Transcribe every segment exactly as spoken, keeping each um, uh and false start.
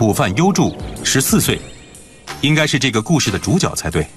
浦饭优助，十四岁，应该是这个故事的主角才对。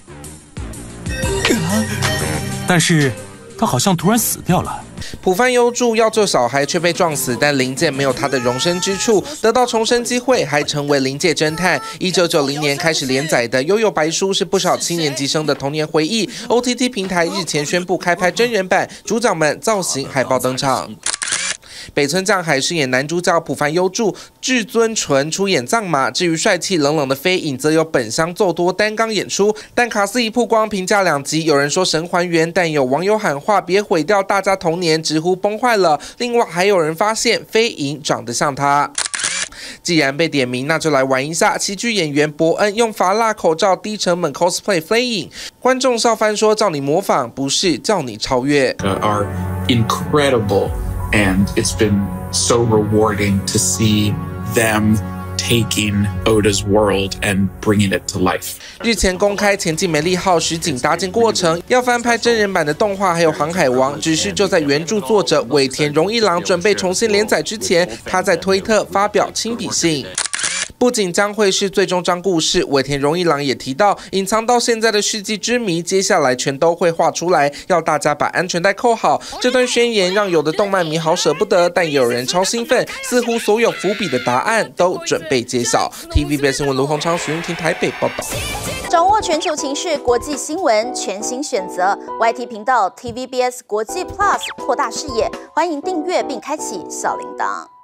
但是，他好像突然死掉了。 浦饭优助要救小孩却被撞死，但灵界没有他的容身之处，得到重生机会，还成为灵界侦探。一九九零年开始连载的《悠悠白书》是不少七年级生的童年回忆。O T T 平台日前宣布开拍真人版，主角们造型海报登场。 北村匠海饰演男主角浦饭优助，至尊纯出演藏马。至于帅气冷冷的飞影，则由本乡奏多担纲演出。但卡斯一曝光，评价两极，有人说神还原，但有网友喊话别毁掉大家童年，直呼崩坏了。另外还有人发现飞影长得像他。 既然被点名，那就来玩一下。喜剧演员伯恩用法辣口罩低成本 cosplay 飞影，观众笑翻说：“叫你模仿，不是叫你超越。” Are incredible, and it's been so rewarding to see them taking Oda's world and bringing it to life. 日前公开前进美丽号实景搭建过程，要翻拍真人版的动画，还有航海王。只是就在原著作者尾田荣一郎准备重新连载之前，他在推特发表亲笔信。 不仅将会是最终章故事，尾田荣一郎也提到，隐藏到现在的世纪之谜，接下来全都会画出来，要大家把安全带扣好。这段宣言让有的动漫迷好舍不得，但也有人超兴奋，似乎所有伏笔的答案都准备揭晓。T V B S 新闻卢鸿昌、徐云婷台北报道。 掌握全球情势、国际新闻，全新选择 Y T 频道 T V B S 国际 Plus， 扩大视野，欢迎订阅并开启小铃铛。